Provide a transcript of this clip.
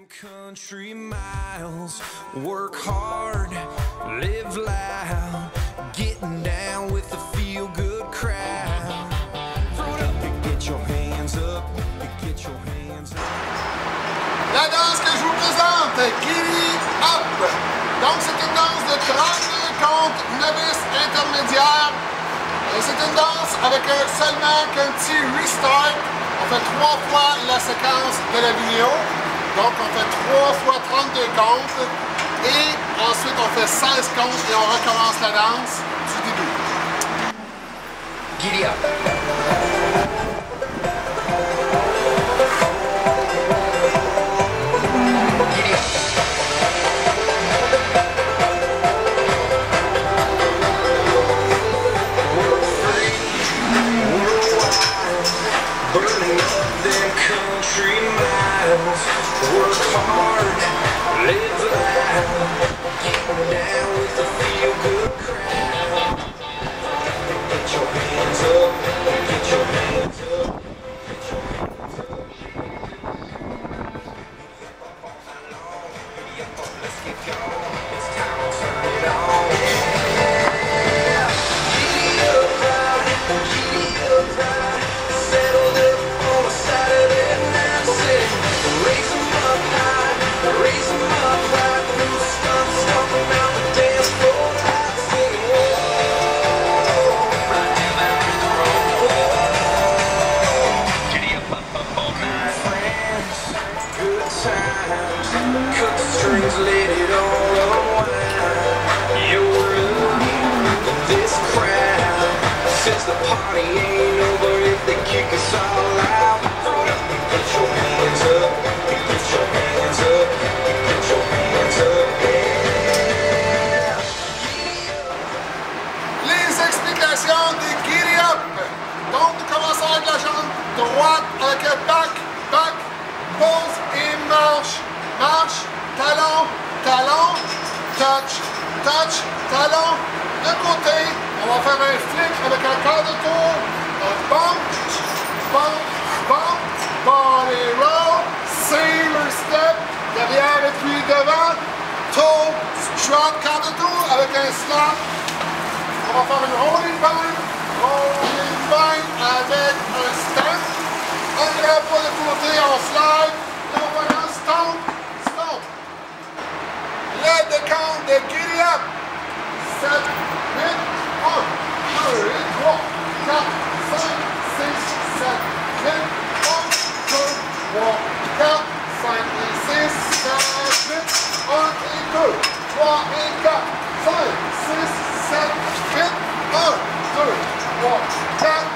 Country miles, work hard, live loud, getting down with the feel-good crowd. Throw it up and get your hands up, get your hands up. La danse que je vous présente, Giddy Up. Donc c'est une danse de 32 comptes novice intermédiaire. Et c'est une danse avec seulement qu'un petit restart. On fait 3 fois la séquence de la vidéo. Donc on fait 3 fois 32 comptes. Et ensuite on fait 16 comptes et on recommence la danse du début. Giddy up. Country miles, work hard, live loud, getting down with the feel-good crowd. Get your hands up, get your hands up, get your hands up. Let's get going, it's time to turn it on. Yeah, giddy up right, giddy up right, settle up on a Saturday night, sing, raise 'em up high, raise 'em up right, through the stump, stomping out the dance floor, right, singing, whoa, right down that rhythm roll, giddy up, up, up all night, friends, good times, cut the strings, let it all unwind, you're in this crowd, since the party ain't over, if they kick us all out, throw it up, get your hands up, get your hands up, get your hands up, yeah. Les explications des Giddy Up. Donc nous commençons avec la jambe droite avec un back, back, pause et marche. Marche, talon, talon, touch, touch, talon. De côté, on va faire un flick avec un quart de tour. Un bump, bump, bump, body roll, sailor step, derrière et puis devant. Toe, strut, quart de tour avec un slap. On va faire une rolling bind avec un stamp. On grappe pas de côté, on slide. Et on va dans stomp, stomp. Le décompte de Giddy Up. 7, 8, 1, 2, 3, 4, 5, 6, 7, 8, 1, 2, 3, 4, 5 et 6, 7, 8, 1 et 2, 3 et 4, 5, 6, 7, 8, 1, 2, 3, 4,